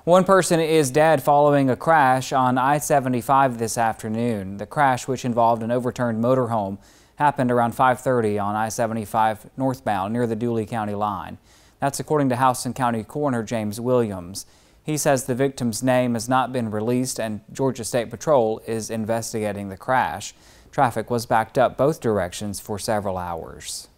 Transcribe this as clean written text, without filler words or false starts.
One person is dead following a crash on I-75 this afternoon. The crash, which involved an overturned motorhome, happened around 5:30 on I-75 northbound near the Dooley County line. That's according to Houston County Coroner James Williams. He says the victim's name has not been released and Georgia State Patrol is investigating the crash. Traffic was backed up both directions for several hours.